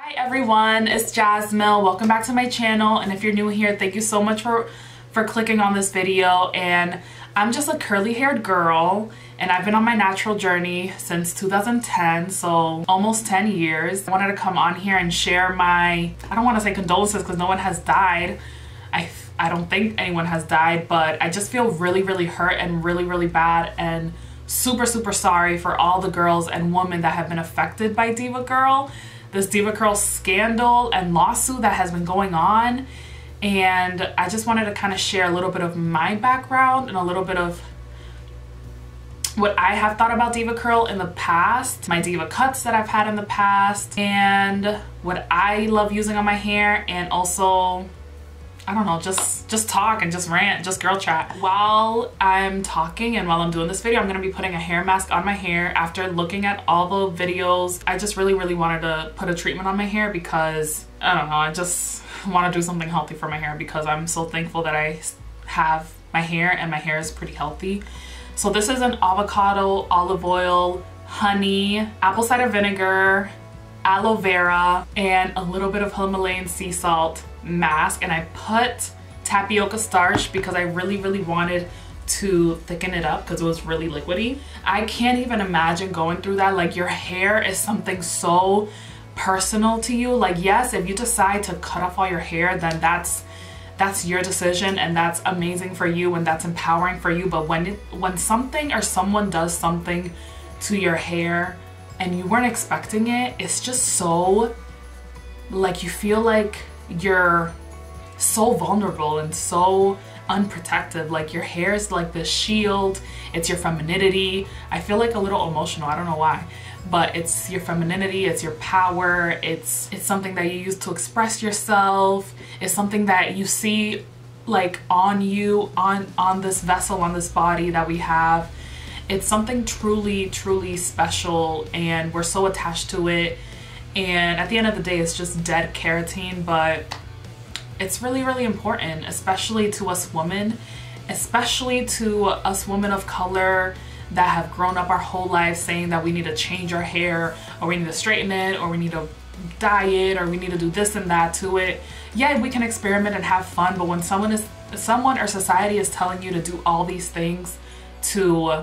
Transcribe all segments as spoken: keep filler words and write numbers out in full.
Hi everyone, it's Jasmine. Welcome back to my channel, and if you're new here, thank you so much for for clicking on this video. And I'm just a curly haired girl, and I've been on my natural journey since two thousand ten, so almost ten years. I wanted to come on here and share my, I don't want to say condolences because no one has died. I, I don't think anyone has died, but I just feel really, really hurt and really, really bad and super, super sorry for all the girls and women that have been affected by DevaGirl. This DevaGirl scandal and lawsuit that has been going on. And I just wanted to kind of share a little bit of my background and a little bit of what I have thought about DevaGirl in the past, my Diva cuts that I've had in the past, and what I love using on my hair, and also, I don't know, just just talk and just rant, just girl chat. While I'm talking and while I'm doing this video, I'm gonna be putting a hair mask on my hair. After looking at all the videos, I just really, really wanted to put a treatment on my hair because, I don't know, I just want to do something healthy for my hair because I'm so thankful that I have my hair and my hair is pretty healthy. So this is an avocado, olive oil, honey, apple cider vinegar, aloe vera, and a little bit of Himalayan sea salt mask. And I put tapioca starch because I really, really wanted to thicken it up because it was really liquidy. I can't even imagine going through that. Like, your hair is something so personal to you. Like, yes, if you decide to cut off all your hair, then that's that's your decision and that's amazing for you and that's empowering for you. But when it, when something or someone does something to your hair and you weren't expecting it, it's just so, like, you feel like you're so vulnerable and so unprotected. Like, your hair is like the shield, it's your femininity. I feel like a little emotional, I don't know why, but it's your femininity, it's your power, it's it's something that you use to express yourself, it's something that you see like on you, on on this vessel, on this body that we have. It's something truly, truly special, and we're so attached to it. And at the end of the day, it's just dead keratin, but it's really, really important, especially to us women, especially to us women of color that have grown up our whole lives saying that we need to change our hair, or we need to straighten it, or we need to dye it, or we need to do this and that to it. Yeah, we can experiment and have fun, but when someone is someone or society is telling you to do all these things to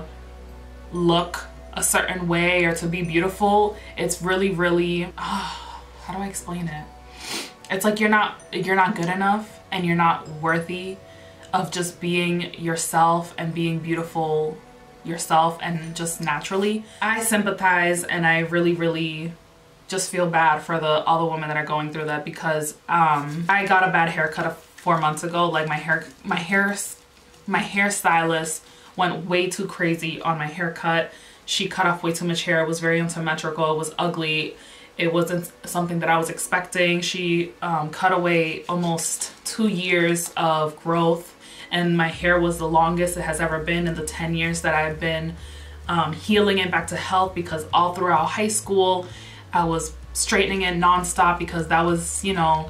look a certain way or to be beautiful, it's really, really, oh, how do I explain it? It's like you're not you're not good enough and you're not worthy of just being yourself and being beautiful yourself and just naturally. I sympathize and I really, really just feel bad for the all the women that are going through that, because um, I got a bad haircut four months ago. Like, my hair, my hair, my hairstylist went way too crazy on my haircut. She cut off way too much hair. It was very unsymmetrical. It was ugly. It wasn't something that I was expecting. She um, cut away almost two years of growth, and my hair was the longest it has ever been in the ten years that I've been um, healing it back to health, because all throughout high school I was straightening it nonstop because that was, you know,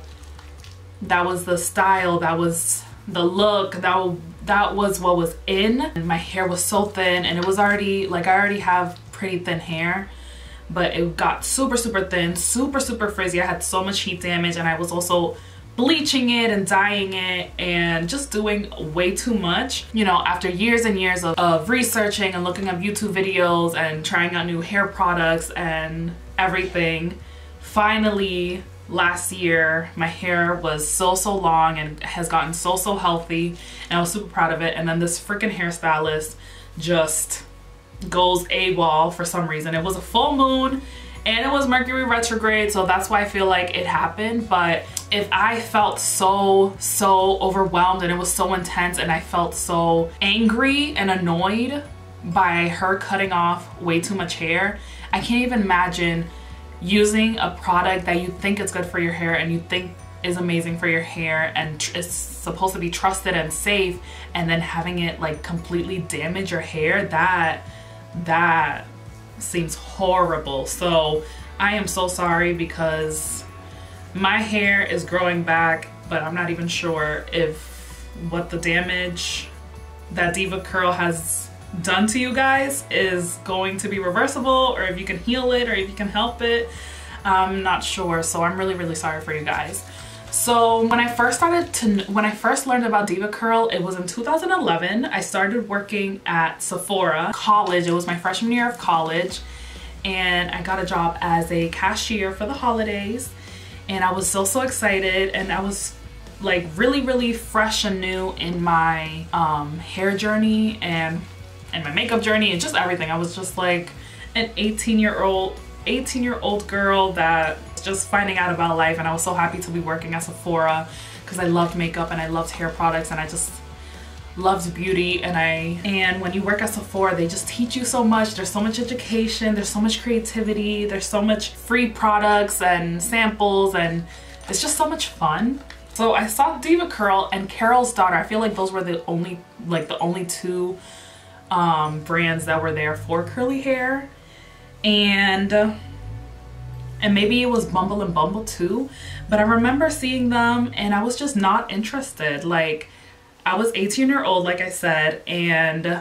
that was the style, that was the look, that, that was what was in. And my hair was so thin, and it was already, like, I already have pretty thin hair, but it got super, super thin, super, super frizzy. I had so much heat damage, and I was also bleaching it and dyeing it and just doing way too much. You know, after years and years of, of researching and looking up YouTube videos and trying out new hair products and everything, finally last year my hair was so, so long and has gotten so, so healthy, and I was super proud of it. And then this freaking hairstylist just goes AWOL for some reason. It was a full moon and it was Mercury retrograde, so that's why I feel like it happened. But if I felt so, so overwhelmed and it was so intense and I felt so angry and annoyed by her cutting off way too much hair, I can't even imagine using a product that you think is good for your hair and you think is amazing for your hair and is supposed to be trusted and safe, and then having it like completely damage your hair. That that seems horrible. So I am so sorry, because my hair is growing back, but I'm not even sure if what the damage that DevaGirl has done to you guys is going to be reversible, or if you can heal it, or if you can help it. I'm not sure, so I'm really, really sorry for you guys. So when I first started to, when I first learned about DevaCurl, it was in two thousand eleven. I started working at Sephora college. It was my freshman year of college, and I got a job as a cashier for the holidays, and I was so, so excited, and I was like really, really fresh and new in my um, hair journey and, and my makeup journey and just everything. I was just like an eighteen year old eighteen year old girl that was just finding out about life, and I was so happy to be working at Sephora because I loved makeup and I loved hair products and I just loved beauty. And I and when you work at Sephora, they just teach you so much. There's so much education, there's so much creativity, there's so much free products and samples, and it's just so much fun. So I saw DevaCurl and Carol's Daughter. I feel like those were the only like the only two um, brands that were there for curly hair. And and maybe it was Bumble and Bumble too, but I remember seeing them and I was just not interested. Like, I was eighteen year old, like I said, and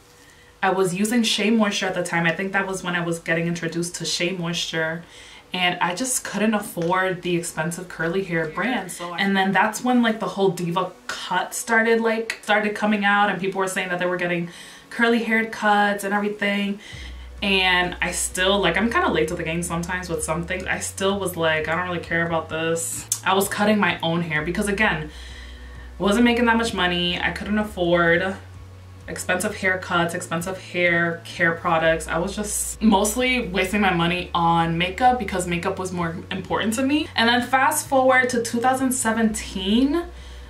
I was using Shea Moisture at the time. I think that was when I was getting introduced to Shea Moisture, and I just couldn't afford the expensive curly hair brand. So I and then that's when like the whole Diva cut started like started coming out, and people were saying that they were getting curly haired cuts and everything. And I still, like, I'm kind of late to the game sometimes with some things. I still was like, I don't really care about this. I was cutting my own hair because, again, wasn't making that much money. I couldn't afford expensive haircuts, expensive hair care products. I was just mostly wasting my money on makeup because makeup was more important to me. And then fast forward to two thousand seventeen,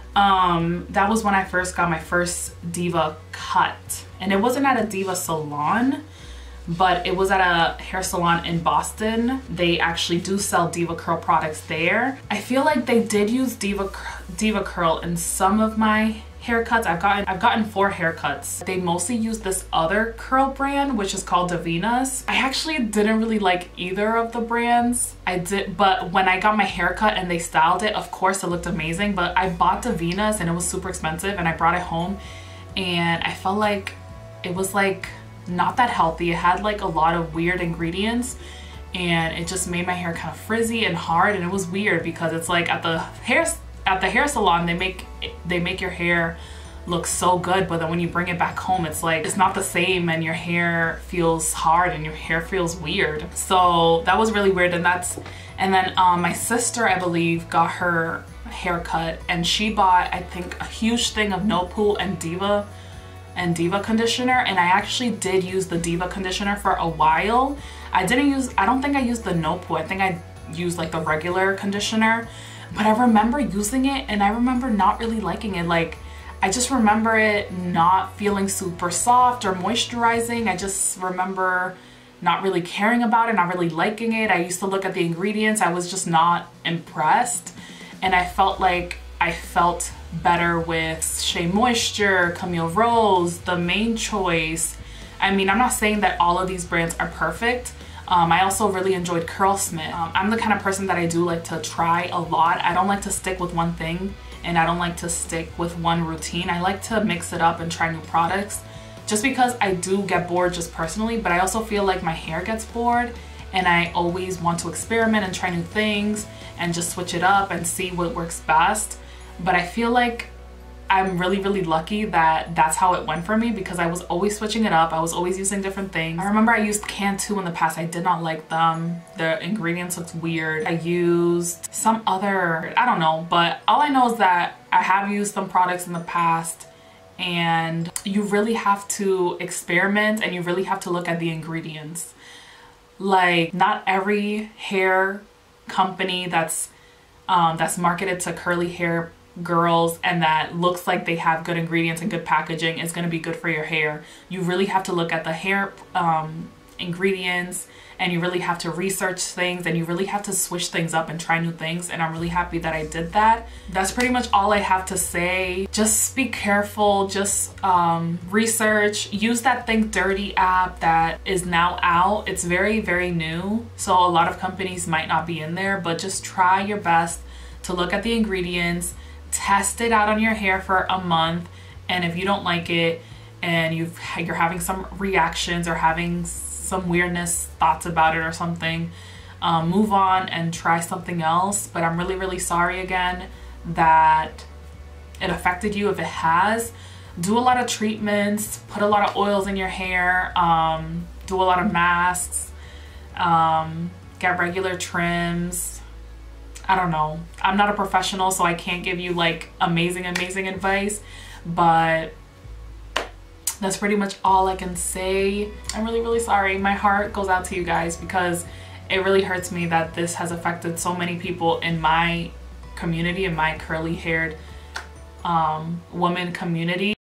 um, that was when I first got my first Diva cut. And it wasn't at a Diva salon, but it was at a hair salon in Boston. They actually do sell DevaCurl products there. I feel like they did use Diva DevaCurl in some of my haircuts. I've gotten I've gotten four haircuts. They mostly use this other curl brand, which is called Davina's. I actually didn't really like either of the brands. I did, but when I got my haircut and they styled it, of course it looked amazing. But I bought Davina's and it was super expensive, and I brought it home, and I felt like it was like not that healthy. It had like a lot of weird ingredients, and it just made my hair kind of frizzy and hard, and it was weird because it's like at the hair at the hair salon they make they make your hair look so good, but then when you bring it back home it's like it's not the same, and your hair feels hard and your hair feels weird. So that was really weird. And that's and then um, my sister, I believe, got her haircut, and she bought, I think, a huge thing of No Poo and Diva and Diva conditioner, and I actually did use the Diva conditioner for a while. I didn't use, I don't think I used the No Poo. I think I used like the regular conditioner, but I remember using it and I remember not really liking it. Like, I just remember it not feeling super soft or moisturizing. I just remember not really caring about it, not really liking it. I used to look at the ingredients. I was just not impressed, and I felt like I felt better with Shea Moisture, Camille Rose, The Main Choice. I mean, I'm not saying that all of these brands are perfect. Um, I also really enjoyed Curlsmith. Um, I'm the kind of person that I do like to try a lot. I don't like to stick with one thing, and I don't like to stick with one routine. I like to mix it up and try new products, just because I do get bored just personally, but I also feel like my hair gets bored, and I always want to experiment and try new things and just switch it up and see what works best. But I feel like I'm really, really lucky that that's how it went for me, because I was always switching it up. I was always using different things. I remember I used Cantu in the past. I did not like them. The ingredients looked weird. I used some other, I don't know, but all I know is that I have used some products in the past, and you really have to experiment and you really have to look at the ingredients. Like, not every hair company that's um, that's marketed to curly hair girls and that looks like they have good ingredients and good packaging is going to be good for your hair. You really have to look at the hair um, ingredients, and you really have to research things, and you really have to switch things up and try new things, and I'm really happy that I did that. That's pretty much all I have to say. Just be careful, just um, research, use that Think Dirty app that is now out. It's very, very new, so a lot of companies might not be in there, but just try your best to look at the ingredients, test it out on your hair for a month, and if you don't like it and you've, you're having some reactions or having some weirdness thoughts about it or something, um, move on and try something else. But I'm really, really sorry again that it affected you. If it has, do a lot of treatments, put a lot of oils in your hair, um, do a lot of masks, um, get regular trims. I don't know. I'm not a professional, so I can't give you like amazing, amazing advice, but that's pretty much all I can say. I'm really, really sorry. My heart goes out to you guys because it really hurts me that this has affected so many people in my community, in my curly haired um, woman community.